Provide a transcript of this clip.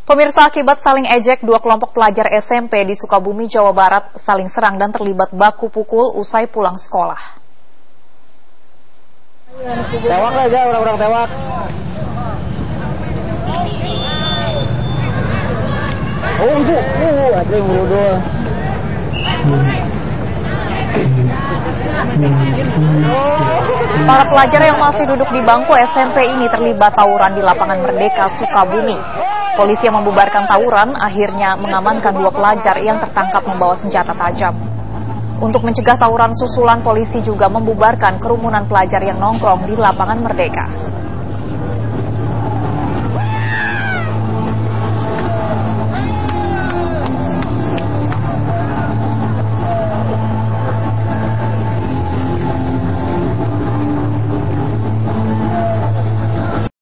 Pemirsa, akibat saling ejek, dua kelompok pelajar SMP di Sukabumi, Jawa Barat saling serang dan terlibat baku pukul usai pulang sekolah. Tewak aja, orang-orang tewak. Oh, itu, ada yang bodoh. Para pelajar yang masih duduk di bangku SMP ini terlibat tawuran di lapangan Merdeka, Sukabumi. Polisi yang membubarkan tawuran akhirnya mengamankan dua pelajar yang tertangkap membawa senjata tajam. Untuk mencegah tawuran susulan, polisi juga membubarkan kerumunan pelajar yang nongkrong di lapangan Merdeka.